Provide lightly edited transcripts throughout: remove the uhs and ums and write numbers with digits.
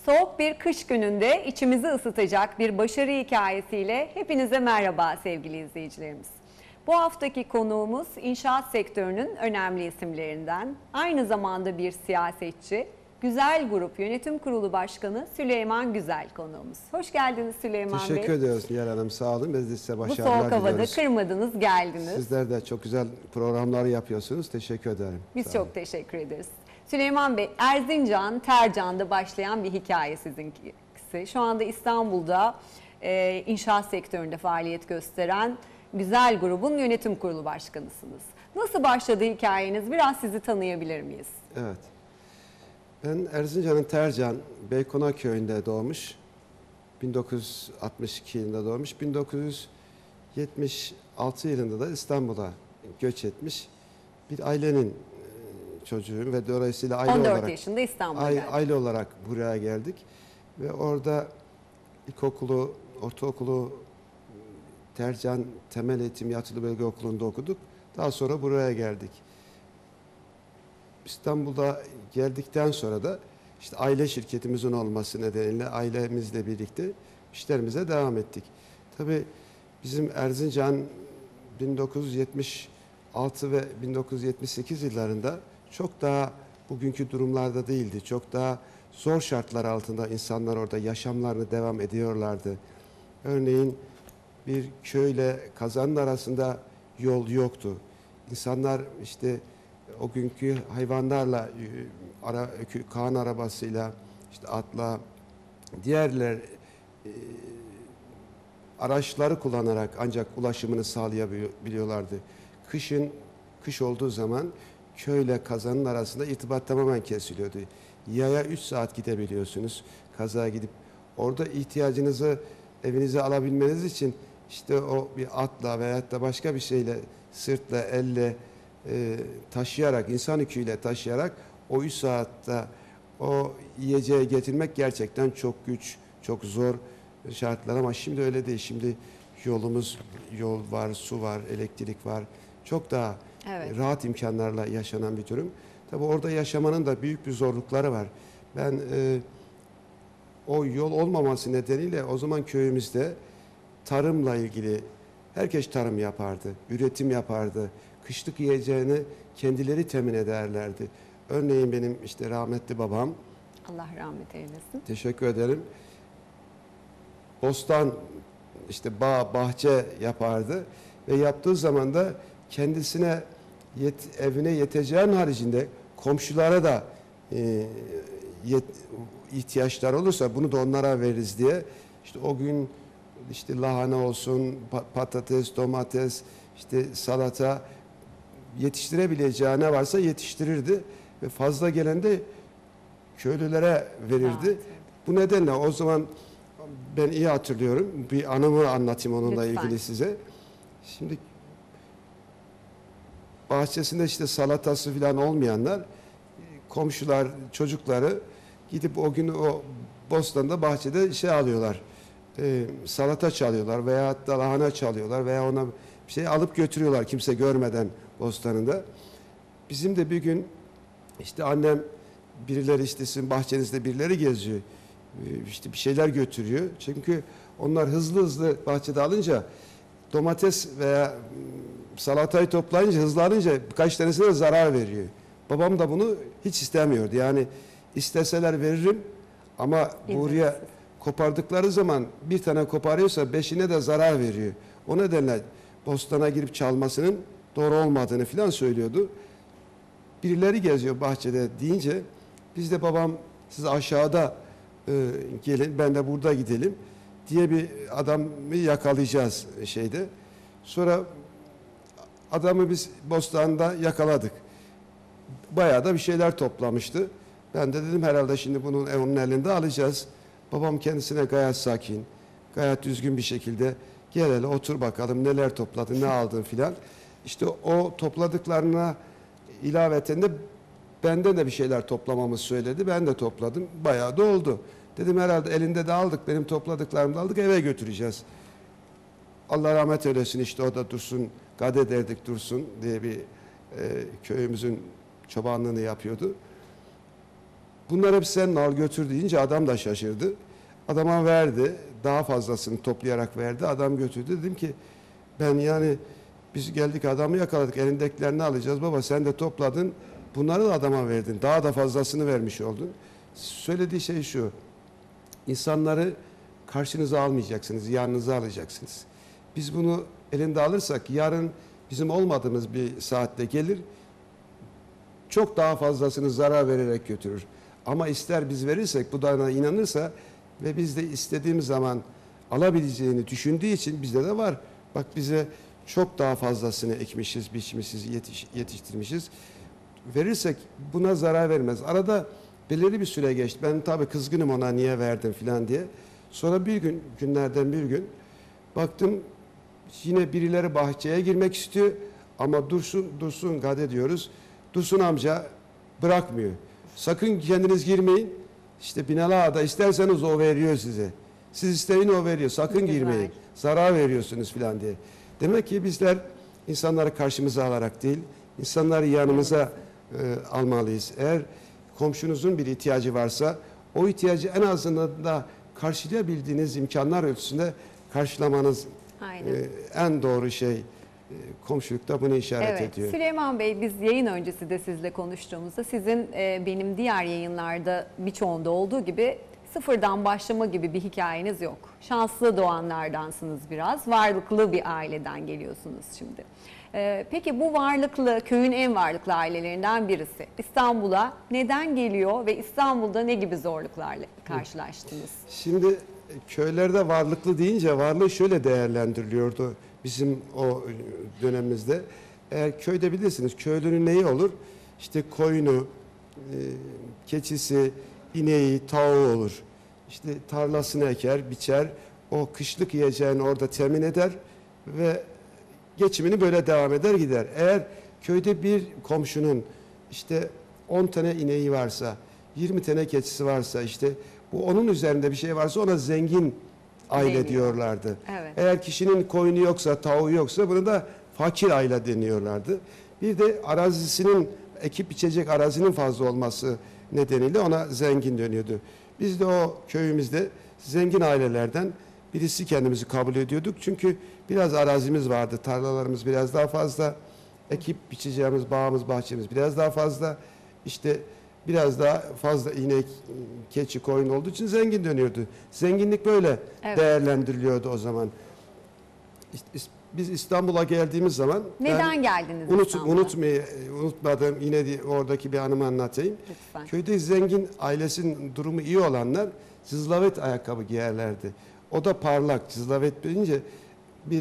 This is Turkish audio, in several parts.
Soğuk bir kış gününde içimizi ısıtacak bir başarı hikayesiyle hepinize merhaba sevgili izleyicilerimiz. Bu haftaki konuğumuz inşaat sektörünün önemli isimlerinden, aynı zamanda bir siyasetçi, Güzel Grup Yönetim Kurulu Başkanı Süleyman Güzel konuğumuz. Hoş geldiniz Süleyman Bey. Teşekkür ediyoruz Nihal Hanım, sağ olun. Biz de size başarılar diliyoruz. Bu soğuk havada kırmadınız, geldiniz. Sizler de çok güzel programlar yapıyorsunuz. Teşekkür ederim. Biz çok teşekkür ederiz. Süleyman Bey, Erzincan, Tercan'da başlayan bir hikaye sizinkisi. Şu anda İstanbul'da inşaat sektöründe faaliyet gösteren Güzel Grubun Yönetim Kurulu Başkanısınız. Nasıl başladı hikayeniz? Biraz sizi tanıyabilir miyiz? Evet. Ben Erzincan'ın Tercan, Beykonak köyünde doğmuş. 1962 yılında doğmuş. 1976 yılında da İstanbul'a göç etmiş bir ailenin çocuğuyum ve dolayısıyla 14 yaşında İstanbul'a geldik. Aile olarak buraya geldik ve orada ilkokulu, ortaokulu Tercan Temel Eğitim Yatılı Bölge Okulu'nda okuduk. Daha sonra buraya geldik. İstanbul'da geldikten sonra da işte aile şirketimizin olması nedeniyle ailemizle birlikte işlerimize devam ettik. Tabii bizim Erzincan 1976 ve 1978 yıllarında çok daha bugünkü durumlarda değildi. Çok daha zor şartlar altında insanlar orada yaşamlarını devam ediyorlardı. Örneğin bir köyle kazanın arasında yol yoktu. İnsanlar işte o günkü hayvanlarla, Kaan arabasıyla, işte atla, diğerler araçları kullanarak ancak ulaşımını sağlayabiliyorlardı. Kış olduğu zaman köyle kazanın arasında irtibat tamamen kesiliyordu. Yaya 3 saat gidebiliyorsunuz. Kazaya gidip orada ihtiyacınızı evinize alabilmeniz için işte o bir atla veyahut da başka bir şeyle, sırtla, elle taşıyarak, insan yüküyle taşıyarak o 3 saatte o yiyeceği getirmek gerçekten çok güç, çok zor şartlar ama şimdi öyle değil. Şimdi yol var, su var, elektrik var. Çok daha rahat imkanlarla yaşanan bir durum. Tabii orada yaşamanın da büyük bir zorlukları var. Ben o yol olmaması nedeniyle o zaman köyümüzde tarımla ilgili herkes tarım yapardı, üretim yapardı. Kışlık yiyeceğini kendileri temin ederlerdi. Örneğin benim işte rahmetli babam. Allah rahmet eylesin. Teşekkür ederim. Bostan, işte bağ, bahçe yapardı ve yaptığı zaman da kendisine evine yeteceğin haricinde komşulara da ihtiyaçlar olursa bunu da onlara veririz diye işte o gün işte lahana olsun, patates, domates, işte salata yetiştirebileceği ne varsa yetiştirirdi ve fazla gelen de köylülere verirdi. Evet. Bu nedenle o zaman ben iyi hatırlıyorum. Bir anımı anlatayım onunla ilgili size. Şimdi bahçesinde işte salatası falan olmayanlar, komşular, çocukları gidip o gün o bostanda, bahçede şey alıyorlar. Salata çalıyorlar veya hatta lahana çalıyorlar veya ona bir şey alıp götürüyorlar kimse görmeden bostanında. Bizim de bir gün işte annem birileri işte sizin bahçenizde birileri geziyor. İşte bir şeyler götürüyor. Çünkü onlar hızlı bahçede alınca domates veya salatayı toplayınca hızlanınca birkaç tanesine zarar veriyor. Babam da bunu hiç istemiyordu. Yani isteseler veririm ama buraya kopardıkları zaman bir tane koparıyorsa beşine de zarar veriyor. O nedenle bostana girip çalmasının doğru olmadığını falan söylüyordu. Birileri geziyor bahçede deyince biz de babam siz aşağıda gelin ben de burada gidelim diye bir adamı yakalayacağız şeyde. Sonra adamı biz bostanda yakaladık. Bayağı da bir şeyler toplamıştı. Ben de dedim herhalde şimdi bunun onun elinde alacağız. Babam kendisine gayet sakin, gayet düzgün bir şekilde gel hele otur bakalım neler topladın, ne aldın filan. İşte o topladıklarına ilaveten de benden de bir şeyler toplamamı söyledi. Ben de topladım. Bayağı da oldu. Dedim herhalde elinde de aldık. Benim topladıklarımı da aldık. Eve götüreceğiz. Allah rahmet eylesin işte o da Dursun. Gade derdik Dursun diye bir köyümüzün çobanlığını yapıyordu. Bunlar hep senin al götür deyince adam da şaşırdı. Adama verdi. Daha fazlasını toplayarak verdi. Adam götürdü. Dedim ki ben yani biz geldik adamı yakaladık. Elindekilerini alacağız baba. Sen de topladın. Bunları da adama verdin. Daha da fazlasını vermiş oldun. Söylediği şey şu. İnsanları karşınıza almayacaksınız. Yanınıza alacaksınız. Biz bunu elinde alırsak yarın bizim olmadığımız bir saatte gelir. Çok daha fazlasını zarar vererek götürür. Ama ister biz verirsek, bu da inanırsa ve biz de istediğimiz zaman alabileceğini düşündüğü için bizde de var. Bak bize çok daha fazlasını ekmişiz, biçmişiz, yetiştirmişiz. Verirsek buna zarar vermez. Arada belirli bir süre geçti. Ben tabii kızgınım ona niye verdim filan diye. Sonra günlerden bir gün baktım yine birileri bahçeye girmek istiyor ama Dursun Gade diyoruz. Dursun amca bırakmıyor. Sakın kendiniz girmeyin. İşte Binali Ağa'da isterseniz o veriyor size. Siz isteyin o veriyor. Sakın girmeyin. Zarar veriyorsunuz filan diye. Demek ki bizler insanları karşımıza alarak değil, insanları yanımıza almalıyız. Eğer komşunuzun bir ihtiyacı varsa o ihtiyacı en azından da karşılayabildiğiniz imkanlar ölçüsünde karşılamanız en doğru şey. Komşulukta bunu işaret ediyor. Süleyman Bey, biz yayın öncesi de sizle konuştuğumuzda sizin benim diğer yayınlarda birçoğunda olduğu gibi sıfırdan başlama gibi bir hikayeniz yok. Şanslı doğanlardansınız biraz. Varlıklı bir aileden geliyorsunuz şimdi. Peki bu varlıklı, köyün en varlıklı ailelerinden birisi İstanbul'a neden geliyor ve İstanbul'da ne gibi zorluklarla karşılaştınız? Şimdi köylerde varlıklı deyince varlığı şöyle değerlendiriliyordu bizim o dönemimizde. Eğer köyde bilirsiniz köylünün neyi olur? İşte koyunu, keçisi, ineği, tavuğu olur. İşte tarlasını eker, biçer. O kışlık yiyeceğini orada temin eder ve geçimini böyle devam eder gider. Eğer köyde bir komşunun işte 10 tane ineği varsa, 20 tane keçisi varsa, işte bu onun üzerinde bir şey varsa ona zengin aile Deniyor. diyorlardı. Evet. Eğer kişinin koyunu yoksa, tavuğu yoksa bunu da fakir aile deniyorlardı. Bir de arazisinin, ekip biçecek arazinin fazla olması nedeniyle ona zengin deniyordu. Biz de o köyümüzde zengin ailelerden birisi kendimizi kabul ediyorduk. Çünkü biraz arazimiz vardı, tarlalarımız biraz daha fazla, ekip biçeceğimiz bağımız, bahçemiz biraz daha fazla, işte biraz daha fazla inek, keçi, koyun olduğu için zengin dönüyordu. Zenginlik böyle değerlendiriliyordu o zaman. Biz İstanbul'a geldiğimiz zaman neden geldiniz İstanbul'a? Unutmadım yine oradaki bir anımı anlatayım. Lütfen. Köyde zengin ailesinin durumu iyi olanlar cızlavet ayakkabı giyerlerdi. O da parlak. Cızlavet deyince bir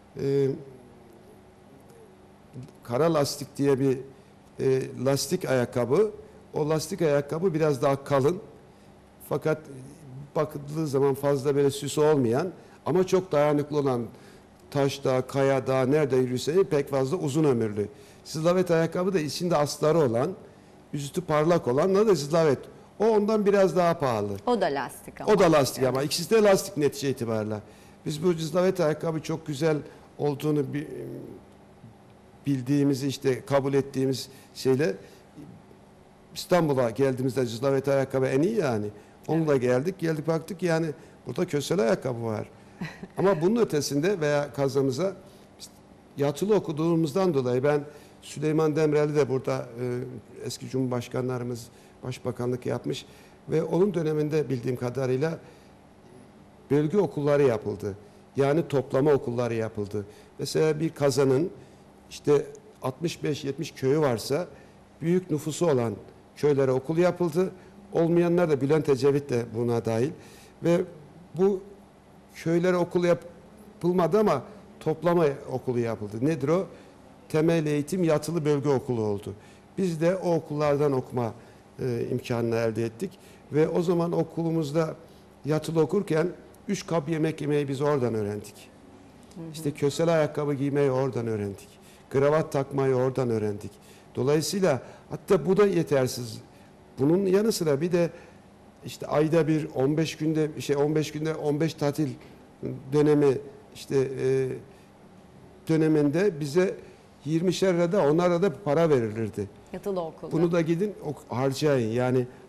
kara lastik diye bir lastik ayakkabı. O lastik ayakkabı biraz daha kalın. Fakat bakıldığı zaman fazla böyle süsü olmayan ama çok dayanıklı olan, taşta, kayada, nerede yürüse pek fazla uzun ömürlü. Cızlavet ayakkabı da içinde astarı olan, üstü parlak olan da cızlavet. O ondan biraz daha pahalı. O da lastik ama. O da lastik ama ikisi de lastik netice itibariyle. Biz bu cızlavet ayakkabı çok güzel olduğunu bildiğimizi, işte kabul ettiğimiz şeyle İstanbul'a geldiğimizde cızlavet ayakkabı en iyi yani. Onunla geldik baktık yani burada kösele ayakkabı var. Ama bunun ötesinde veya kazamıza yatılı okuduğumuzdan dolayı ben Süleyman Demirel'i de burada eski Cumhurbaşkanlarımız başbakanlık yapmış ve onun döneminde bildiğim kadarıyla bölge okulları yapıldı. Yani toplama okulları yapıldı. Mesela bir kazanın işte 65-70 köyü varsa büyük nüfusu olan köylere okul yapıldı. Olmayanlar da Bülent Ecevit de buna dahil ve bu köylere okul yapılmadı ama toplama okulu yapıldı. Nedir o? Temel eğitim yatılı bölge okulu oldu. Biz de o okullardan okuma imkanını elde ettik. Ve o zaman okulumuzda yatılı okurken 3 kap yemek yemeyi biz oradan öğrendik. İşte kösele ayakkabı giymeyi oradan öğrendik. Kravat takmayı oradan öğrendik. Dolayısıyla hatta bu da yetersiz. Bunun yanı sıra bir de işte ayda bir 15 günde 15 tatil dönemi işte döneminde bize 20'şer lira da onlara da para verilirdi. Yatılı okulda. Bunu da gidin harcayın. Yani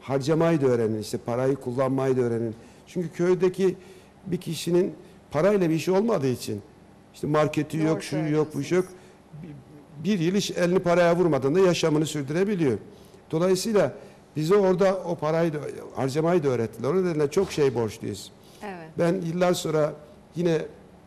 harcamayı da öğrenin, işte parayı kullanmayı da öğrenin. Çünkü köydeki bir kişinin parayla bir işi olmadığı için, işte marketi Doğru yok, şu yok, bu şey yok. söylüyorsunuz. Bir yıl hiç elini paraya vurmadan da yaşamını sürdürebiliyor. Dolayısıyla bize orada o parayı da, harcamayı da öğrettiler. O nedenle çok şey borçluyuz. Evet. Ben yıllar sonra yine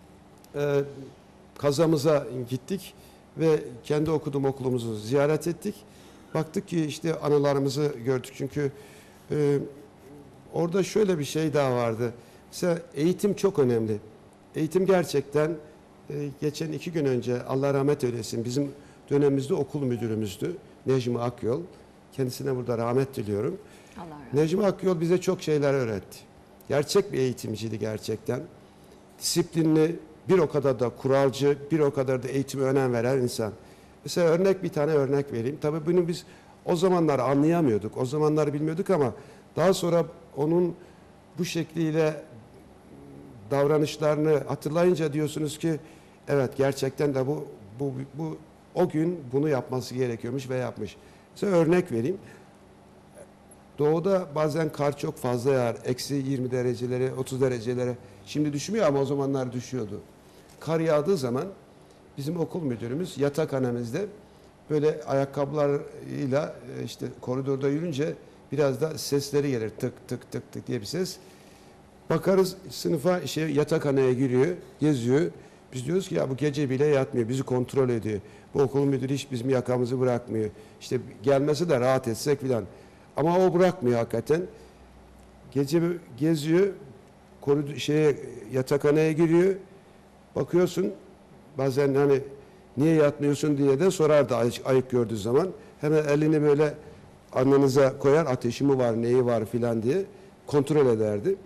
Kazamıza gittik ve kendi okuduğum okulumuzu ziyaret ettik. Baktık ki işte anılarımızı gördük. Çünkü orada şöyle bir şey daha vardı. Mesela eğitim çok önemli. Eğitim gerçekten geçen 2 gün önce Allah rahmet eylesin bizim dönemimizde okul müdürümüzdü. Necmi Akyol. Kendisine burada rahmet diliyorum. Allah razı olsun. Necmi Akyol bize çok şeyler öğretti. Gerçek bir eğitimciydi gerçekten. Disiplinli, bir o kadar da kuralcı, bir o kadar da eğitime önem veren insan. Mesela bir tane örnek vereyim. Tabii bunu biz o zamanlar anlayamıyorduk. O zamanlar bilmiyorduk ama daha sonra onun bu şekliyle davranışlarını hatırlayınca diyorsunuz ki evet gerçekten de bu o gün bunu yapması gerekiyormuş ve yapmış. Mesela örnek vereyim. Doğuda bazen kar çok fazla yağar. Eksi 20 derecelere, 30 derecelere. Şimdi düşmüyor ama o zamanlar düşüyordu. Kar yağdığı zaman bizim okul müdürümüz yatakhanemizde böyle ayakkabılarıyla işte koridorda yürünce biraz da sesleri gelir. Tık tık tık tık diye bir ses. Bakarız sınıfa yatakhaneye giriyor, geziyor. Biz diyoruz ki ya bu gece bile yatmıyor, bizi kontrol ediyor. Bu okul müdürü hiç bizim yakamızı bırakmıyor. İşte gelmesi de rahat etsek filan. Ama o bırakmıyor hakikaten. Gece geziyor, yatakhaneye giriyor. Bakıyorsun bazen hani niye yatmıyorsun diye de sorardı ayık gördüğü zaman. Hemen elini böyle alnınıza koyar, ateşi mi var, neyi var filan diye kontrol ederdi.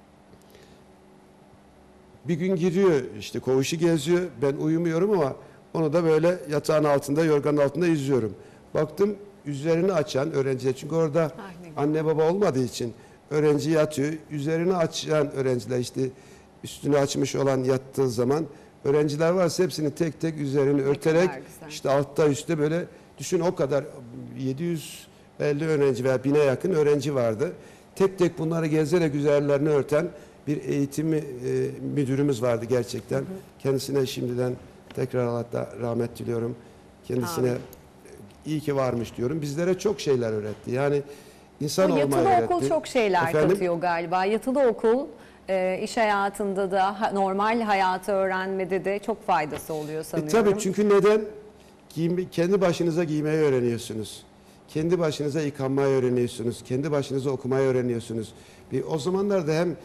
Bir gün giriyor işte koğuşu geziyor. Ben uyumuyorum ama onu da böyle yatağın altında, yorganın altında izliyorum. Baktım üzerini açan öğrenciler, çünkü orada anne baba olmadığı için öğrenci yatıyor. Üzerini açan öğrenciler, işte üstünü açmış olan yattığı zaman öğrenciler varsa hepsini tek tek üzerini örterek işte altta üstte böyle düşün, o kadar 750 öğrenci veya 1000'e yakın öğrenci vardı. Tek tek bunları gezerek üzerlerini örten bir eğitim müdürümüz vardı gerçekten. Kendisine şimdiden tekrar Allah'ta rahmet diliyorum. Kendisine iyi ki varmış diyorum. Bizlere çok şeyler öğretti. Yani insan olmayı öğretti. Yatılı okul çok şeyler katıyor galiba. Yatılı okul iş hayatında da normal hayatı öğrenmede de çok faydası oluyor sanıyorum. Tabii, çünkü neden? Kendi başınıza giymeyi öğreniyorsunuz. Kendi başınıza yıkanmayı öğreniyorsunuz. Kendi başınıza okumayı öğreniyorsunuz. O zamanlarda hem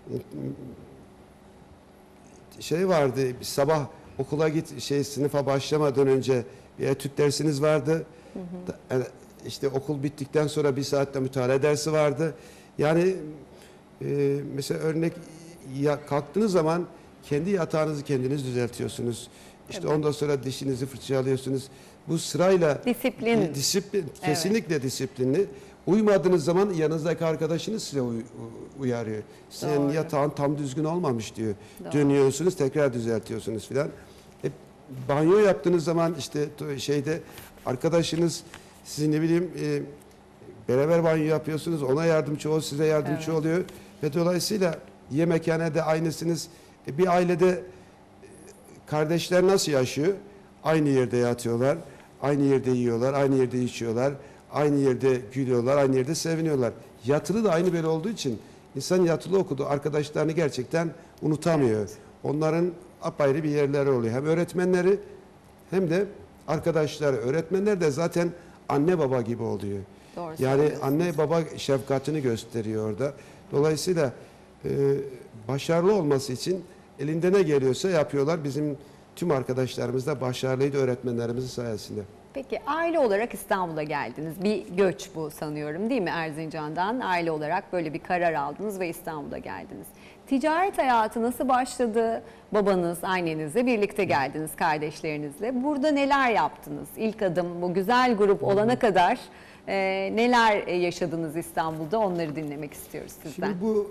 vardı, sabah okula sınıfa başlamadan önce bir etüt dersiniz vardı. İşte okul bittikten sonra 1 saatte mütalaa dersi vardı. Yani mesela örnek kalktığınız zaman kendi yatağınızı kendiniz düzeltiyorsunuz. İşte ondan sonra dişinizi fırçalıyorsunuz. Bu sırayla disiplin kesinlikle disiplinli. Uymadığınız zaman yanınızdaki arkadaşınız size uyarıyor. Senin yatağın tam düzgün olmamış diyor. Doğru. Dönüyorsunuz, tekrar düzeltiyorsunuz filan. Banyo yaptığınız zaman işte arkadaşınız sizin ne bileyim beraber banyo yapıyorsunuz. Ona yardımcı ol, size yardımcı oluyor. Ve dolayısıyla yemekhanede aynısınız. Bir ailede kardeşler nasıl yaşıyor? Aynı yerde yatıyorlar, aynı yerde yiyorlar, aynı yerde içiyorlar. Aynı yerde gülüyorlar, aynı yerde seviniyorlar. Yatılı da aynı böyle olduğu için insan yatılı okudu arkadaşlarını gerçekten unutamıyor. Evet. Onların apayrı bir yerleri oluyor. Hem öğretmenleri hem de arkadaşları. Öğretmenler de zaten anne baba gibi oluyor. Doğru, yani anne baba şefkatini gösteriyor orada. Dolayısıyla başarılı olması için elinde ne geliyorsa yapıyorlar. Bizim tüm arkadaşlarımız da başarılıydı öğretmenlerimizin sayesinde. Peki aile olarak İstanbul'a geldiniz. Bir göç bu sanıyorum, değil mi? Erzincan'dan aile olarak böyle bir karar aldınız ve İstanbul'a geldiniz. Ticaret hayatı nasıl başladı? Babanız, annenizle birlikte geldiniz, kardeşlerinizle. Burada neler yaptınız? İlk adım bu güzel grup olana kadar neler yaşadınız İstanbul'da? Onları dinlemek istiyoruz sizden. Şimdi bu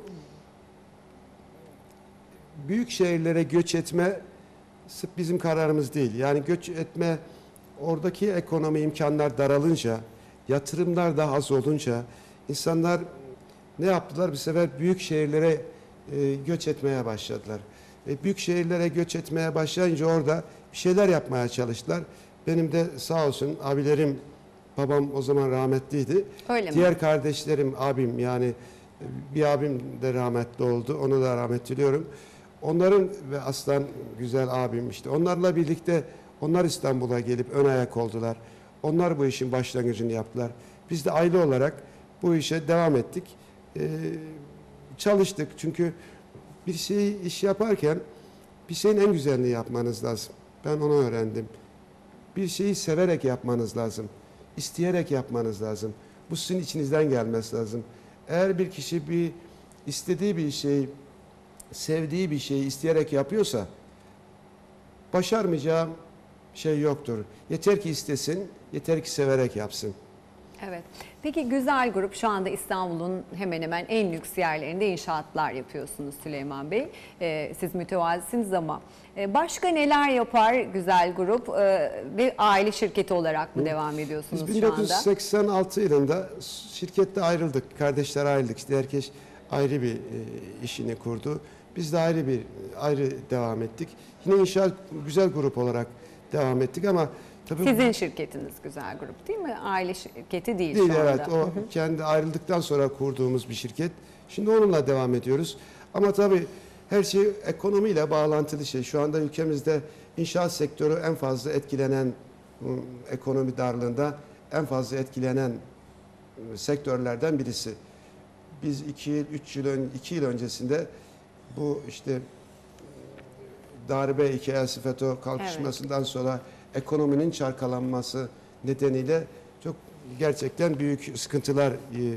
büyük şehirlere göç etme sırf bizim kararımız değil. Yani göç etme, oradaki ekonomi imkanlar daralınca, yatırımlar daha az olunca, İnsanlar ne yaptılar? Bir sefer büyük şehirlere göç etmeye başladılar. Büyük şehirlere göç etmeye başlayınca orada bir şeyler yapmaya çalıştılar. Benim de sağ olsun abilerim, babam o zaman rahmetliydi. Öyle mi? Diğer kardeşlerim, abim yani bir abim de rahmetli oldu. Onu da rahmet diliyorum. Onların ve aslan güzel abim işte. Onlarla birlikte onlar İstanbul'a gelip ön ayak oldular. Onlar bu işin başlangıcını yaptılar. Biz de aile olarak bu işe devam ettik. Çalıştık. Çünkü bir şeyi iş yaparken bir şeyin en güzelini yapmanız lazım. Ben onu öğrendim. Bir şeyi severek yapmanız lazım. İsteyerek yapmanız lazım. Bu sizin içinizden gelmesi lazım. Eğer bir kişi istediği bir şeyi, sevdiği bir şeyi isteyerek yapıyorsa başarmayacağı şey yoktur. Yeter ki istesin, yeter ki severek yapsın. Evet. Peki Güzel Grup şu anda İstanbul'un hemen hemen en lüks yerlerinde inşaatlar yapıyorsunuz Süleyman Bey. Siz mütevazisiniz ama başka neler yapar Güzel Grup ve aile şirketi olarak mı devam ediyorsunuz Biz şu anda? 1986 yılında şirkette ayrıldık. Kardeşler ayrıldık. İşte herkes ayrı bir işini kurdu. Biz de ayrı devam ettik. Yine inşaat Güzel Grup olarak devam ettik ama tabii Sizin şirketiniz Güzel Grup değil mi? Aile şirketi değil değil, şu anda. evet. O kendi ayrıldıktan sonra kurduğumuz bir şirket. Şimdi onunla devam ediyoruz. Ama tabii her şey ekonomiyle bağlantılı şey. Şu anda ülkemizde inşaat sektörü en fazla etkilenen, ekonomi darlığında en fazla etkilenen sektörlerden birisi. Biz 2 yıl öncesinde bu işte darbe hikayesi FETÖ kalkışmasından sonra ekonominin çarkalanması nedeniyle çok gerçekten büyük sıkıntılar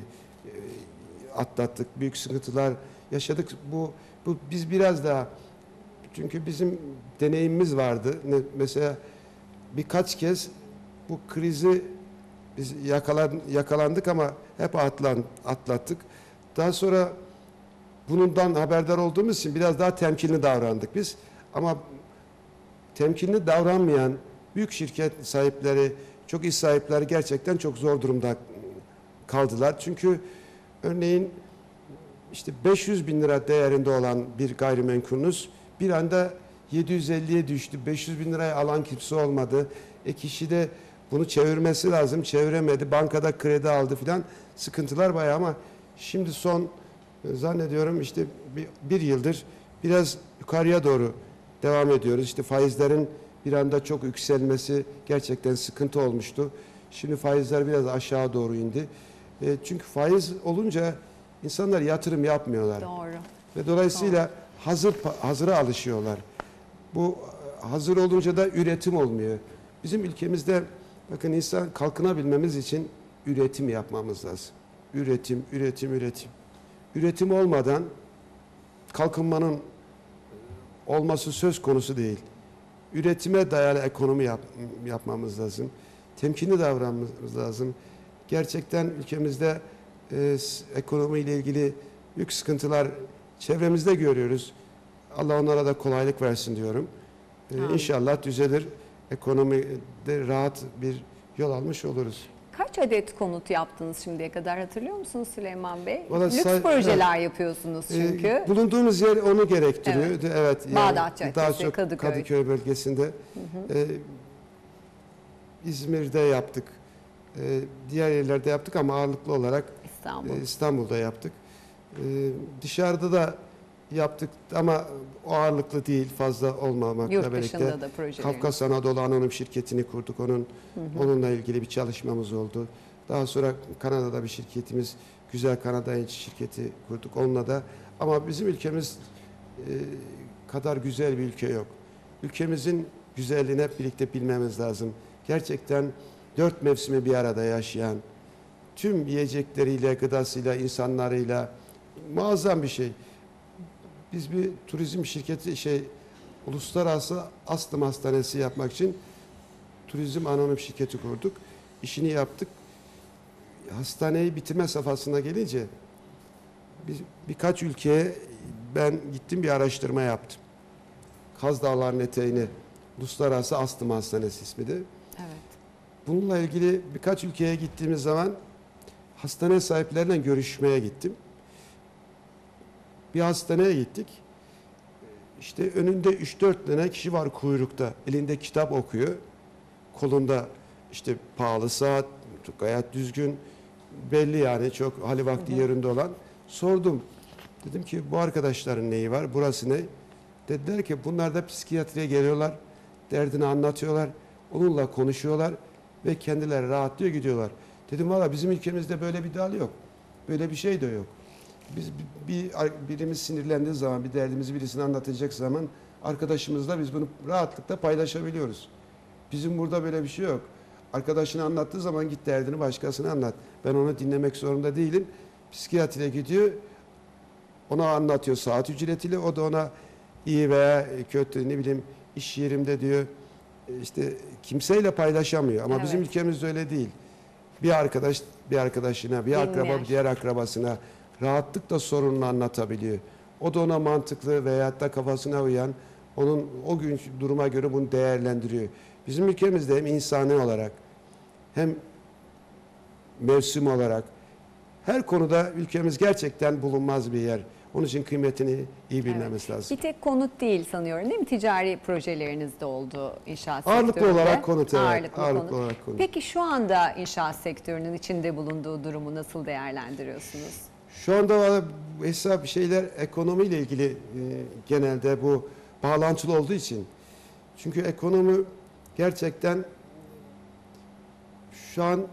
atlattık. Büyük sıkıntılar yaşadık. Bu biz biraz daha, çünkü bizim deneyimimiz vardı. Mesela birkaç kez bu krizi biz yakalandık ama hep atlattık. Daha sonra bundan haberdar olduğumuz için biraz daha temkinli davrandık biz. Ama temkinli davranmayan büyük şirket sahipleri, çok iş sahipleri gerçekten çok zor durumda kaldılar. Çünkü örneğin işte 500 bin lira değerinde olan bir gayrimenkulünüz bir anda 750'ye düştü. 500 bin liraya alan kimse olmadı. Kişi de bunu çevirmesi lazım. Çeviremedi. Bankada kredi aldı filan. Sıkıntılar bayağı ama şimdi son zannediyorum işte bir yıldır biraz yukarıya doğru devam ediyoruz. İşte faizlerin bir anda çok yükselmesi gerçekten sıkıntı olmuştu. Şimdi faizler biraz aşağı doğru indi. Çünkü faiz olunca insanlar yatırım yapmıyorlar. Doğru. Ve dolayısıyla hazıra alışıyorlar. Bu hazır olunca da üretim olmuyor. Bizim ülkemizde bakın insan kalkınabilmemiz için üretim yapmamız lazım. Üretim. Üretim olmadan kalkınmanın olması söz konusu değil. Üretime dayalı ekonomi yapmamız lazım. Temkinli davranmamız lazım. Gerçekten ülkemizde ekonomiyle ilgili büyük sıkıntılar çevremizde görüyoruz. Allah onlara da kolaylık versin diyorum. İnşallah düzelir. Ekonomide rahat bir yol almış oluruz. Kaç adet konut yaptınız şimdiye kadar hatırlıyor musunuz Süleyman Bey? Vallahi Lüks projeler yapıyorsunuz çünkü. Bulunduğumuz yer onu gerektiriyor. Evet. Yani Bağdat Caddesi, daha çok Kadıköy. Kadıköy bölgesinde. İzmir'de yaptık. Diğer yerlerde yaptık ama ağırlıklı olarak İstanbul'da yaptık. Dışarıda da yaptık ama o ağırlıklı değil, fazla olmamakla Yurt birlikte. dışında da projeleriniz. Kafkas Anadolu Anonim şirketini kurduk. Onunla ilgili bir çalışmamız oldu. Daha sonra Kanada'da bir şirketimiz, Güzel Kanada İnci şirketi kurduk. Onunla da, ama bizim ülkemiz kadar güzel bir ülke yok. Ülkemizin güzelliğini hep birlikte bilmemiz lazım. Gerçekten 4 mevsimi bir arada yaşayan, tüm yiyecekleriyle, gıdasıyla, insanlarıyla muazzam bir şey. Biz bir turizm şirketi, uluslararası astım hastanesi yapmak için turizm anonim şirketi kurduk. İşini yaptık. Hastaneyi bitirme safhasına gelince birkaç ülkeye ben gittim, bir araştırma yaptım. Kaz Dağları'nın eteğini, Uluslararası Astım Hastanesi ismi de. Evet. Bununla ilgili birkaç ülkeye gittiğimiz zaman hastane sahiplerine görüşmeye gittim. Bir hastaneye gittik. İşte önünde 3-4 tane kişi var kuyrukta. Elinde kitap okuyor. Kolunda işte pahalı saat, gayet düzgün, belli yani çok hali vakti yerinde olan. Sordum. Dedim ki bu arkadaşların neyi var? Burası ne? Dediler ki bunlar da psikiyatriye geliyorlar. Derdini anlatıyorlar. Onunla konuşuyorlar ve kendileri rahatlıyor gidiyorlar. Dedim valla bizim ülkemizde böyle bir dal yok. Böyle bir şey de yok. Biz birimiz sinirlendiği zaman, bir derdimizi birisine anlatacak zaman arkadaşımızla biz bunu rahatlıkla paylaşabiliyoruz. Bizim burada böyle bir şey yok. Arkadaşını anlattığı zaman git derdini başkasına anlat. Ben onu dinlemek zorunda değilim. Psikiyatriye gidiyor, ona anlatıyor saat ücretiyle, o da ona iyi veya kötü ne bileyim iş yerimde diyor işte kimseyle paylaşamıyor. Ama bizim ülkemizde öyle değil. Bir arkadaş bir arkadaşına, bir akraba bir diğer akrabasına rahatlıkla sorununu anlatabiliyor. O da ona mantıklı veyahut da kafasına uyan, onun o gün duruma göre bunu değerlendiriyor. Bizim ülkemizde hem insani olarak hem mevsim olarak her konuda ülkemiz gerçekten bulunmaz bir yer. Onun için kıymetini iyi bilmemiz lazım. Bir tek konut değil sanıyorum değil mi? Ticari projeleriniz de oldu inşaat sektöründe. Ağırlıklı olarak konut, evet. Ağırlıklı olarak konut. Peki şu anda inşaat sektörünün içinde bulunduğu durumu nasıl değerlendiriyorsunuz? Şu anda hesap şeyler ekonomiyle ilgili genelde bu bağlantılı olduğu için. Çünkü ekonomi gerçekten şu an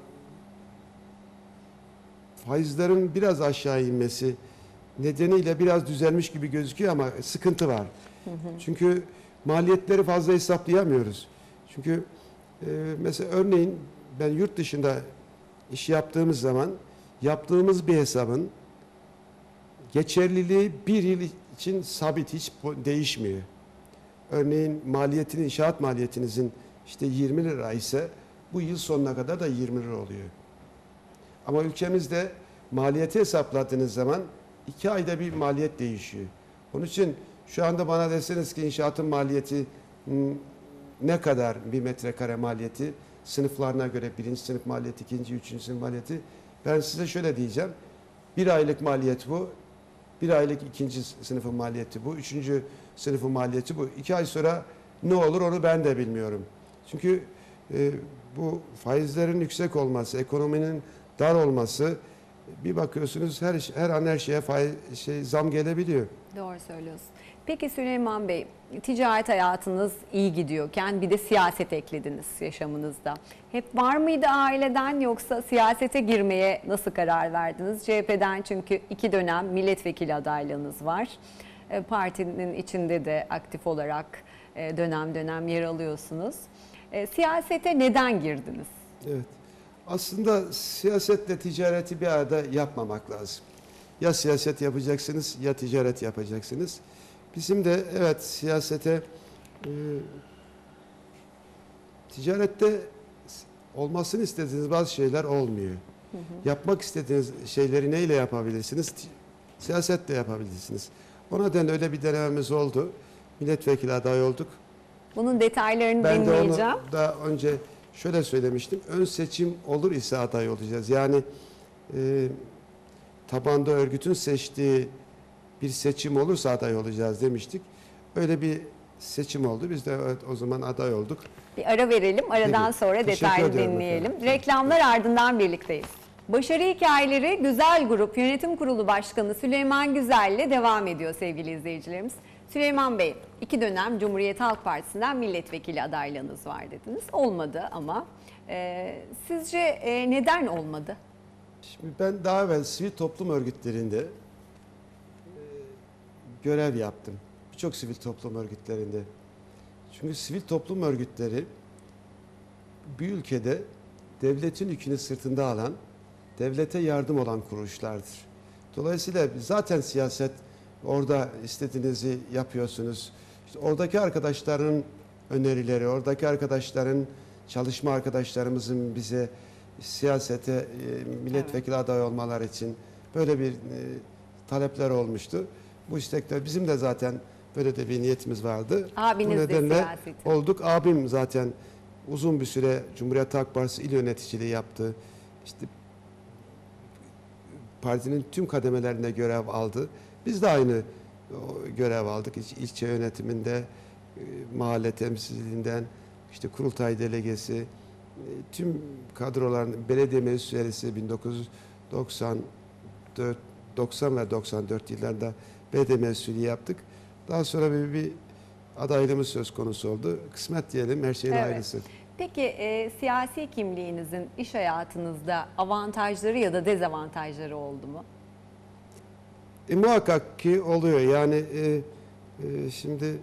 faizlerin biraz aşağı inmesi nedeniyle biraz düzelmiş gibi gözüküyor ama sıkıntı var. Çünkü maliyetleri fazla hesaplayamıyoruz. Çünkü mesela örneğin ben yurt dışında iş yaptığımız zaman yaptığımız bir hesabın geçerliliği bir yıl için sabit, hiç değişmiyor. Örneğin inşaat maliyetinizin işte 20 lira ise bu yıl sonuna kadar da 20 lira oluyor. Ama ülkemizde maliyeti hesapladığınız zaman 2 ayda bir maliyet değişiyor. Onun için şu anda bana deseniz ki inşaatın maliyeti ne kadar, bir metrekare maliyeti sınıflarına göre birinci sınıf maliyeti, ikinci, üçüncü sınıf maliyeti, ben size şöyle diyeceğim. Bir aylık maliyet bu. Bir aylık ikinci sınıfın maliyeti bu. Üçüncü sınıfın maliyeti bu. 2 ay sonra ne olur onu ben de bilmiyorum. Çünkü bu faizlerin yüksek olması, ekonominin dar olması, bir bakıyorsunuz her an her şeye zam gelebiliyor. Doğru söylüyorsun. Peki Süleyman Bey, ticaret hayatınız iyi gidiyorken bir de siyaset eklediniz yaşamınızda. Hep var mıydı aileden, yoksa siyasete girmeye nasıl karar verdiniz? CHP'den çünkü 2 dönem milletvekili adaylığınız var. Partinin içinde de aktif olarak dönem dönem yer alıyorsunuz. Siyasete neden girdiniz? Evet. Aslında siyasetle ticareti bir arada yapmamak lazım. Ya siyaset yapacaksınız ya ticaret yapacaksınız. Bizim de evet siyasete ticarette olmasını istediğiniz bazı şeyler olmuyor. Yapmak istediğiniz şeyleri neyle yapabilirsiniz? Siyasetle yapabilirsiniz. O nedenle öyle bir denememiz oldu. Milletvekili aday olduk. Bunun detaylarını ben dinleyeceğim. Ben de onu daha önce şöyle söylemiştim. Ön seçim olur ise aday olacağız. Yani tabanda örgütün seçtiği bir seçim olursa aday olacağız demiştik. Öyle bir seçim oldu. Biz de evet, o zaman aday olduk. Bir ara verelim. Aradan Peki. sonra detaylı dinleyelim. Reklamlar ardından birlikteyiz. Başarı hikayeleri Güzel Grup Yönetim Kurulu Başkanı Süleyman Güzel ile devam ediyor sevgili izleyicilerimiz. Süleyman Bey, 2 dönem Cumhuriyet Halk Partisi'nden milletvekili adaylığınız var dediniz. Olmadı ama sizce neden olmadı? Şimdi ben daha evvel sivil toplum örgütlerinde görev yaptım. Birçok sivil toplum örgütlerinde. Çünkü sivil toplum örgütleri bir ülkede devletin yükünü sırtında alan, devlete yardım olan kuruluşlardır. Dolayısıyla zaten siyaset orada istediğinizi yapıyorsunuz. İşte oradaki arkadaşların önerileri, oradaki arkadaşların, çalışma arkadaşlarımızın bize siyasete milletvekili adayı olmaları için böyle bir talepler olmuştu. Bu istekler bizim de zaten böyle de bir niyetimiz vardı. Abiniz bu nedenle de siyaseti olduk. Abim zaten uzun bir süre Cumhuriyet Halk Partisi il yöneticiliği yaptı. İşte partinin tüm kademelerinde görev aldı. Biz de aynı görev aldık. İlçe yönetiminde, mahalle temsilciliğinden, işte kurultay delegesi, tüm kadroların belediye meclis üyesi 1994, 90 ve 94 yıllarında belediye meclis üyeliği yaptık. Daha sonra bir adaylığımız söz konusu oldu. Kısmet diyelim, her şeyin hayırlısı. Peki siyasi kimliğinizin iş hayatınızda avantajları ya da dezavantajları oldu mu? Muhakkak ki oluyor. Yani şimdi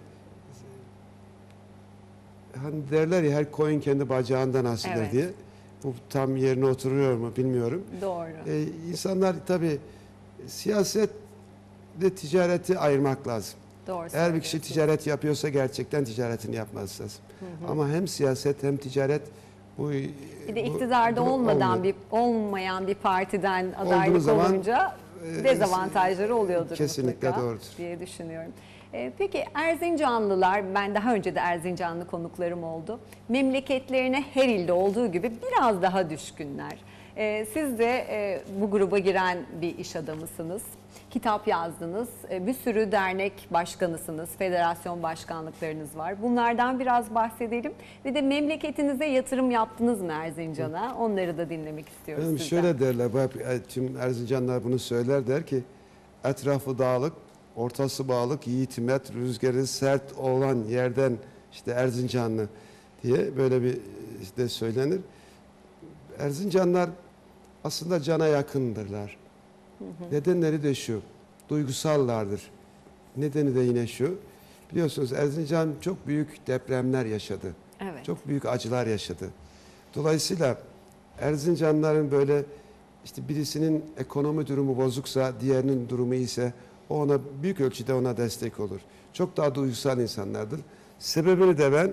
hani derler ya, her koyun kendi bacağından asılır Evet. diye. Bu tam yerine oturuyor mu bilmiyorum. Doğru. İnsanlar tabii siyaset ve ticareti ayırmak lazım. Doğru Eğer bir kişi söylüyorsunuz. ticaret yapıyorsa gerçekten ticaretini yapması lazım. Ama hem siyaset hem ticaret bu Bir de iktidarda olmayan bir partiden adaylık zaman, olunca dezavantajları oluyordur kesinlikle mutlaka doğrudur diye düşünüyorum. Peki Erzincanlılar, ben daha önce de Erzincanlı konuklarım oldu. Memleketlerine her ilde olduğu gibi biraz daha düşkünler. Siz de bu gruba giren bir iş adamısınız. Kitap yazdınız, bir sürü dernek başkanısınız, federasyon başkanlıklarınız var. Bunlardan biraz bahsedelim. Ve de memleketinize yatırım yaptınız mı Erzincan'a? Onları da dinlemek istiyoruz Benim sizden. şöyle derler, tüm Erzincanlılar bunu söyler, der ki etrafı dağlık, ortası bağlık, yiğitimet, rüzgarı sert olan yerden işte Erzincanlı diye böyle bir işte söylenir. Erzincanlar aslında cana yakındırlar. Nedenleri de şu, duygusallardır. Nedeni de yine şu, biliyorsunuz Erzincan çok büyük depremler yaşadı. Evet. Çok büyük acılar yaşadı. Dolayısıyla Erzincanlıların böyle işte birisinin ekonomi durumu bozuksa, diğerinin durumu ise o ona büyük ölçüde ona destek olur. Çok daha duygusal insanlardır. Sebebini de ben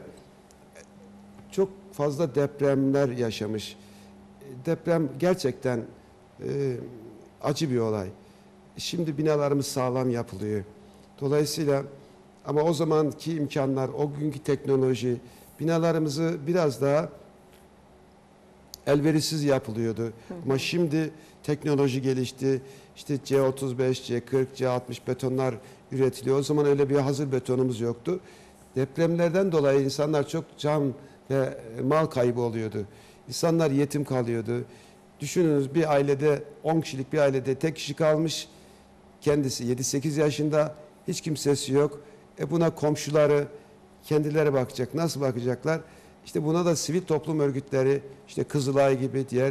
çok fazla depremler yaşamış. Deprem gerçekten acı bir olay. Şimdi binalarımız sağlam yapılıyor. Dolayısıyla ama o zamanki imkanlar, o günkü teknoloji binalarımızı biraz daha elverişsiz yapılıyordu. Ama şimdi teknoloji gelişti. İşte C35, C40, C60 betonlar üretiliyor. O zaman öyle bir hazır betonumuz yoktu. Depremlerden dolayı insanlar çok can ve mal kaybı oluyordu. İnsanlar yetim kalıyordu. Düşününüz, bir ailede 10 kişilik bir ailede tek kişi kalmış. Kendisi 7-8 yaşında, hiç kimsesi yok. Buna komşuları kendileri bakacak. Nasıl bakacaklar? İşte buna da sivil toplum örgütleri, işte Kızılay gibi diğer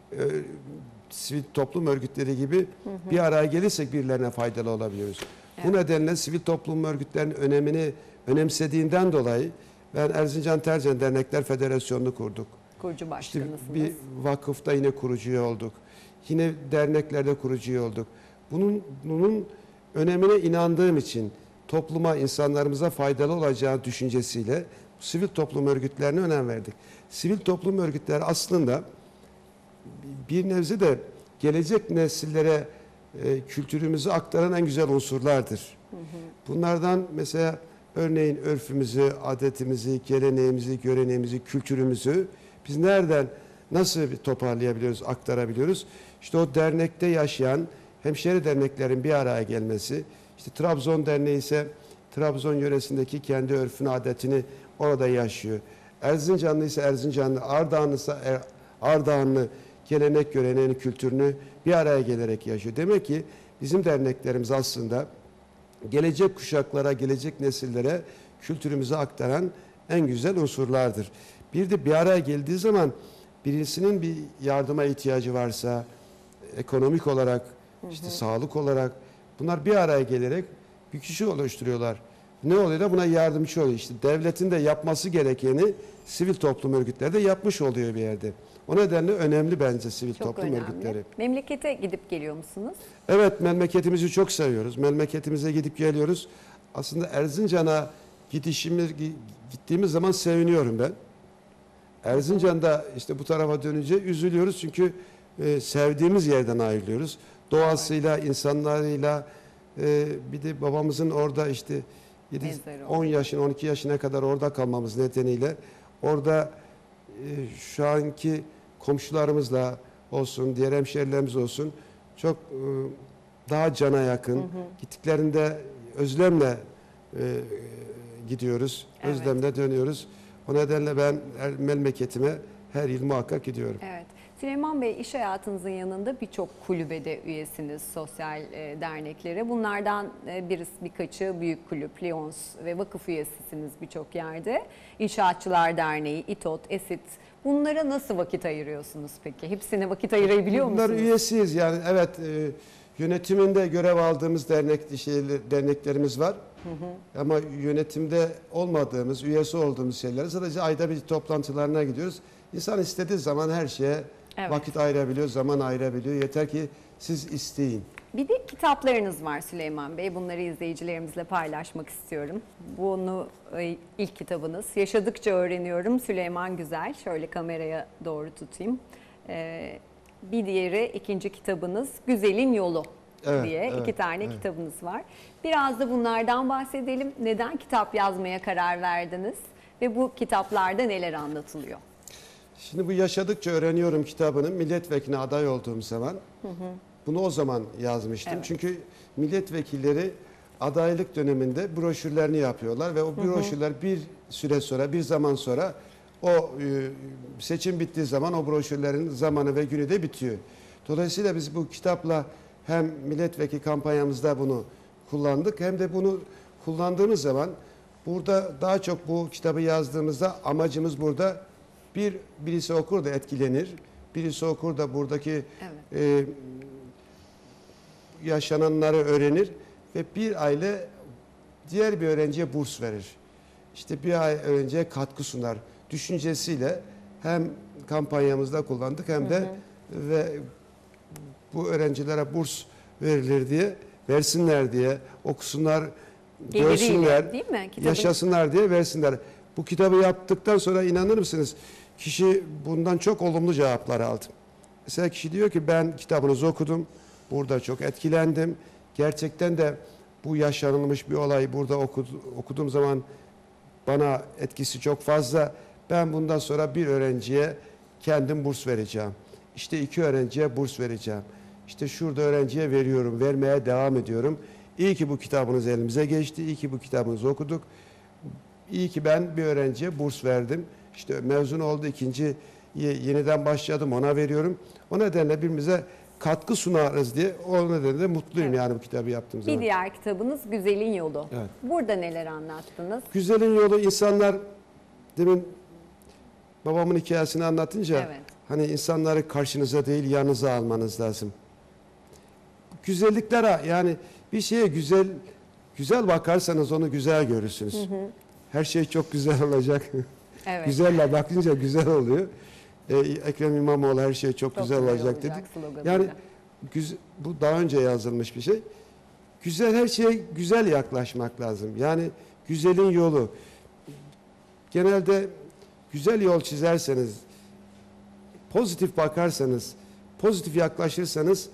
sivil toplum örgütleri gibi bir araya gelirsek birilerine faydalı olabiliyoruz. Evet. Bu nedenle sivil toplum örgütlerinin önemini önemsediğinden dolayı ben Erzincan Tercih Dernekler Federasyonu'nu kurduk. Kurucu başkanısınız. İşte bir vakıfta yine kurucu olduk. Yine derneklerde kurucu olduk. Bunun önemine inandığım için topluma, insanlarımıza faydalı olacağı düşüncesiyle sivil toplum örgütlerine önem verdik. Sivil toplum örgütleri aslında bir nebze de gelecek nesillere kültürümüzü aktaran en güzel unsurlardır. Bunlardan mesela örneğin örfümüzü, adetimizi, geleneğimizi, göreneğimizi, kültürümüzü biz nereden, nasıl bir toparlayabiliyoruz, aktarabiliyoruz? İşte o dernekte yaşayan hemşeri derneklerin bir araya gelmesi, işte Trabzon Derneği ise Trabzon yöresindeki kendi örfünü, adetini orada yaşıyor. Erzincanlı ise Erzincanlı, Ardahanlı ise Ardahanlı gelenek, göreneğini, kültürünü bir araya gelerek yaşıyor. Demek ki bizim derneklerimiz aslında gelecek kuşaklara, gelecek nesillere kültürümüzü aktaran en güzel unsurlardır. Bir de bir araya geldiği zaman birisinin bir yardıma ihtiyacı varsa, ekonomik olarak, işte sağlık olarak, bunlar bir araya gelerek bir kişi oluşturuyorlar. Ne oluyor da buna yardımcı oluyor. İşte devletin de yapması gerekeni sivil toplum örgütleri de yapmış oluyor bir yerde. O nedenle önemli bence sivil Çok toplum önemli. örgütleri. Memlekete gidip geliyor musunuz? Evet, memleketimizi çok seviyoruz. Memleketimize gidip geliyoruz. Aslında Erzincan'a gittiğimiz zaman seviniyorum ben. Erzincan'da işte bu tarafa dönünce üzülüyoruz çünkü sevdiğimiz yerden ayrılıyoruz. Doğasıyla, insanlarıyla, bir de babamızın orada işte 10 yaşın, 12 yaşına kadar orada kalmamız nedeniyle orada şu anki komşularımızla olsun, diğer hemşerilerimiz olsun çok daha cana yakın. Gittiklerinde özlemle gidiyoruz. Evet. Özlemle dönüyoruz. O nedenle ben memleketime her yıl muhakkak gidiyorum. Evet. Süleyman Bey, iş hayatınızın yanında birçok kulübede üyesiniz, sosyal derneklere. Bunlardan birkaçı büyük kulüp, Lions ve vakıf üyesisiniz birçok yerde. İnşaatçılar Derneği, İTOT, ESİT. Bunlara nasıl vakit ayırıyorsunuz peki? Hepsine vakit ayırabiliyor musunuz? Bunlar üyesiyiz yani, evet, yönetiminde görev aldığımız derneklerimiz var. Ama yönetimde olmadığımız, üyesi olduğumuz şeyler sadece ayda bir toplantılarına gidiyoruz. İnsan istediği zaman her şeye vakit ayırabiliyor, zaman ayırabiliyor. Yeter ki siz isteyin. Bir de kitaplarınız var Süleyman Bey. Bunları izleyicilerimizle paylaşmak istiyorum. Bunu ilk kitabınız. Yaşadıkça öğreniyorum Süleyman Güzel. Şöyle kameraya doğru tutayım. Bir diğeri ikinci kitabınız Güzelin Yolu diye iki tane kitabınız var. Biraz da bunlardan bahsedelim. Neden kitap yazmaya karar verdiniz? Ve bu kitaplarda neler anlatılıyor? Şimdi bu Yaşadıkça Öğreniyorum kitabının milletvekiline aday olduğum zaman bunu o zaman yazmıştım. Evet. Çünkü milletvekilleri adaylık döneminde broşürlerini yapıyorlar ve o broşürler bir süre sonra, bir zaman sonra o seçim bittiği zaman o broşürlerin zamanı ve günü de bitiyor. Dolayısıyla biz bu kitapla hem milletvekili kampanyamızda bunu kullandık, hem de bunu kullandığımız zaman burada daha çok bu kitabı yazdığımızda amacımız burada birisi okur da etkilenir, birisi okur da buradaki yaşananları öğrenir ve bir aile diğer bir öğrenciye burs verir. İşte bir öğrenciye katkı sunar düşüncesiyle hem kampanyamızda kullandık, hem de ve bu öğrencilere burs verilir diye, versinler diye, okusunlar, görsünler, değil mi? Yaşasınlar diye versinler. Bu kitabı yaptıktan sonra inanır mısınız? Kişi bundan çok olumlu cevaplar aldı. Mesela kişi diyor ki ben kitabınızı okudum, burada çok etkilendim. Gerçekten de bu yaşanılmış bir olay burada okuduğum zaman bana etkisi çok fazla. Ben bundan sonra bir öğrenciye kendim burs vereceğim. İşte 2 öğrenciye burs vereceğim. İşte şurada öğrenciye veriyorum, vermeye devam ediyorum. İyi ki bu kitabınız elimize geçti, iyi ki bu kitabınızı okuduk. İyi ki ben bir öğrenciye burs verdim. İşte mezun oldu, ikinci yeniden başladım, ona veriyorum. O nedenle birbirimize katkı sunarız diye, o nedenle mutluyum yani bu kitabı yaptığım zaman. Bir diğer kitabınız Güzelin Yolu. Evet. Burada neler anlattınız? Güzelin Yolu, insanlar demin babamın hikayesini anlatınca hani insanları karşınıza değil yanınıza almanız lazım. Güzelliklere, yani bir şeye güzel bakarsanız onu güzel görürsünüz. Her şey çok güzel olacak. Evet. Güzelle bakınca güzel oluyor. Ekrem İmamoğlu her şey çok güzel olacak dedi. Yani bu daha önce yazılmış bir şey. Güzel, her şeye güzel yaklaşmak lazım. Yani güzelin yolu. Genelde güzel yol çizerseniz, pozitif bakarsanız, pozitif yaklaşırsanız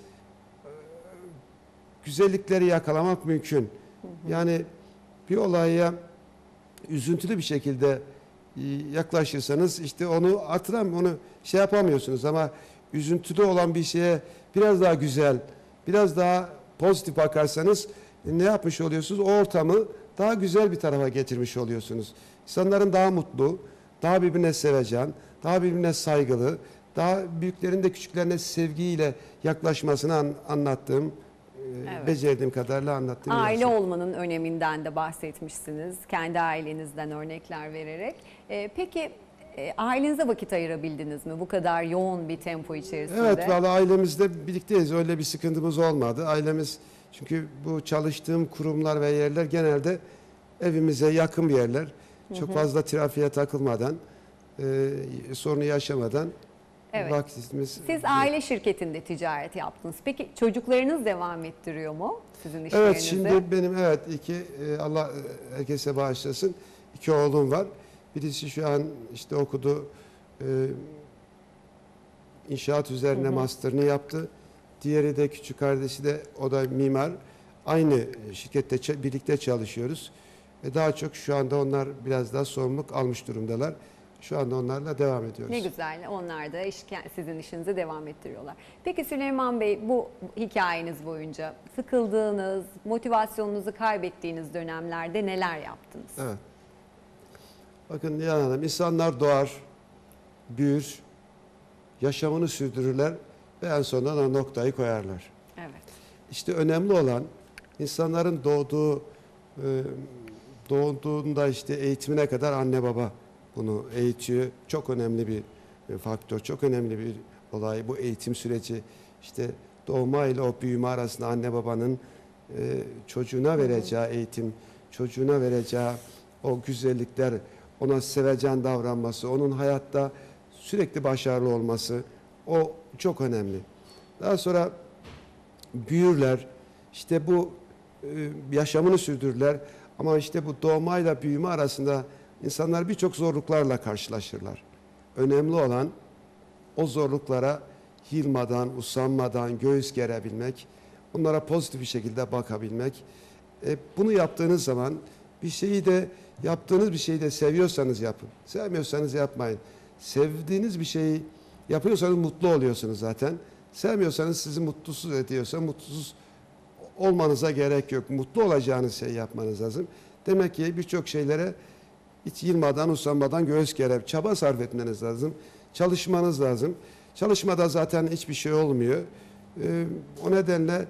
güzellikleri yakalamak mümkün. Yani bir olaya üzüntülü bir şekilde yaklaşırsanız işte onu onu şey yapamıyorsunuz, ama üzüntülü olan bir şeye biraz daha güzel, biraz daha pozitif bakarsanız ne yapmış oluyorsunuz? O ortamı daha güzel bir tarafa getirmiş oluyorsunuz. İnsanların daha mutlu, daha birbirine sevecen, daha birbirine saygılı, daha büyüklerin de küçüklerine sevgiyle yaklaşmasını anlattığım, becerdiğim kadarıyla anlattığım. Aile olmanın öneminden de bahsetmişsiniz. Kendi ailenizden örnekler vererek. Peki ailenize vakit ayırabildiniz mi? Bu kadar yoğun bir tempo içerisinde. Evet, vallahi ailemizle birlikteyiz. Öyle bir sıkıntımız olmadı. Ailemiz, çünkü bu çalıştığım kurumlar ve yerler genelde evimize yakın bir yerler. Çok fazla trafiğe takılmadan, sorunu yaşamadan vaktimiz... Siz aile şirketinde ticaret yaptınız. Peki çocuklarınız devam ettiriyor mu sizin işlerinizi? Evet, şimdi benim Allah herkese bağışlasın, 2 oğlum var. Birisi şu an işte okudu, inşaat üzerine master'ını yaptı. Diğeri de, küçük kardeşi de, o da mimar. Aynı şirkette birlikte çalışıyoruz. Daha çok şu anda onlar biraz daha sorumluluk almış durumdalar. Şu anda onlarla devam ediyoruz. Ne güzel. Onlar da sizin işinizi devam ettiriyorlar. Peki Süleyman Bey, bu hikayeniz boyunca sıkıldığınız, motivasyonunuzu kaybettiğiniz dönemlerde neler yaptınız? Evet. Bakın Nihan Hanım, insanlar doğar, büyür, yaşamını sürdürürler ve en sonunda da noktayı koyarlar. Evet. İşte önemli olan insanların doğduğunda işte eğitimine kadar anne baba bunu eğitiyor. Çok önemli bir faktör, çok önemli bir olay bu eğitim süreci. İşte doğma ile o büyüme arasında anne babanın çocuğuna vereceği eğitim, çocuğuna vereceği o güzellikler, ona sevecen davranması, onun hayatta sürekli başarılı olması, o çok önemli. Daha sonra büyürler, işte bu yaşamını sürdürürler ama işte bu doğmayla büyüme arasında insanlar birçok zorluklarla karşılaşırlar. Önemli olan o zorluklara yılmadan, usanmadan göğüs gerebilmek, onlara pozitif bir şekilde bakabilmek. Bunu yaptığınız zaman yaptığınız bir şeyi de seviyorsanız yapın. Sevmiyorsanız yapmayın. Sevdiğiniz bir şeyi yapıyorsanız mutlu oluyorsunuz zaten. Sevmiyorsanız sizi mutsuz ediyorsa mutsuz olmanıza gerek yok. Mutlu olacağınız şeyi yapmanız lazım. Demek ki birçok şeylere hiç yılmadan, usanmadan göğüs gerip çaba sarf etmeniz lazım. Çalışmanız lazım. Çalışmada zaten hiçbir şey olmuyor. O nedenle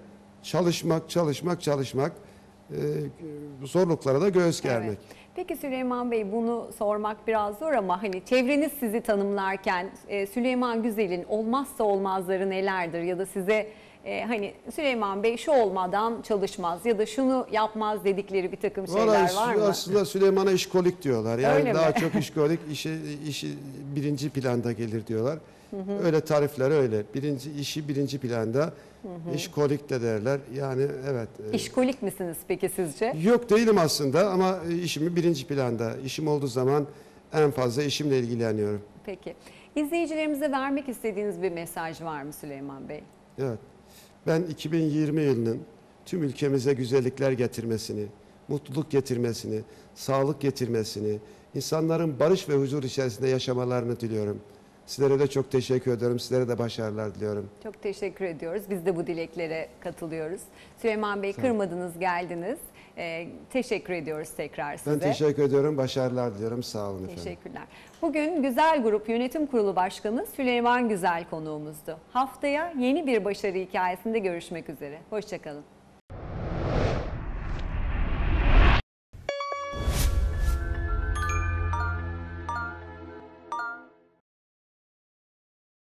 çalışmak, zorluklara da göğüs germek. Evet. Peki Süleyman Bey, bunu sormak biraz zor ama hani çevreniz sizi tanımlarken Süleyman Güzel'in olmazsa olmazları nelerdir ya da size hani Süleyman Bey şu olmadan çalışmaz ya da şunu yapmaz dedikleri bir takım şeyler var mı? Aslında Süleyman'a işkolik diyorlar. Yani Öyle daha mi? çok işkolik, işi birinci planda gelir diyorlar. Öyle tarifler öyle. İşi birinci planda, işkolik de derler. Yani evet. İşkolik misiniz peki sizce? Yok değilim aslında ama işimi birinci planda. İşim olduğu zaman en fazla işimle ilgileniyorum. Peki. İzleyicilerimize vermek istediğiniz bir mesaj var mı Süleyman Bey? Evet. Ben 2020 yılının tüm ülkemize güzellikler getirmesini, mutluluk getirmesini, sağlık getirmesini, insanların barış ve huzur içerisinde yaşamalarını diliyorum. Sizlere de çok teşekkür ediyorum. Sizlere de başarılar diliyorum. Çok teşekkür ediyoruz. Biz de bu dileklere katılıyoruz. Süleyman Bey, kırmadınız, geldiniz. Teşekkür ediyoruz tekrar size. Ben teşekkür ediyorum. Başarılar diliyorum. Sağ olun efendim. Teşekkürler. Bugün Güzel Grup Yönetim Kurulu Başkanı Süleyman Güzel konuğumuzdu. Haftaya yeni bir başarı hikayesinde görüşmek üzere. Hoşça kalın.